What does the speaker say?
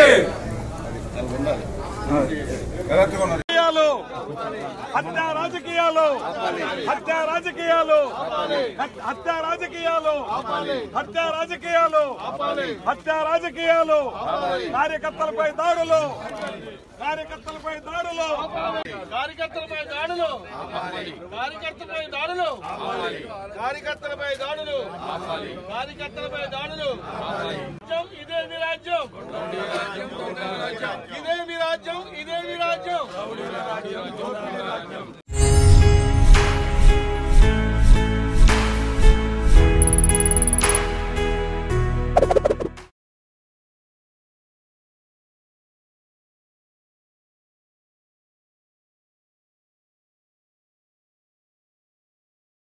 హత్యా రాజకీయాలు హత్యా రాజకీయాలు హత్యా రాజకీయాలు హత్యా రాజకీయాలు హత్యా రాజకీయాలు కార్యకర్తలపై దాడులు కార్యకర్తలపై దాడులు కార్యకర్తలపై దాడులు కార్యకర్తలపై దాడులు కార్యకర్తలపై దాడులు కార్యకర్తలపై దాడులు ఇదే మీ రాజ్యం ఇదే మీ రాజ్యం ఇదే మీ రాజ్యం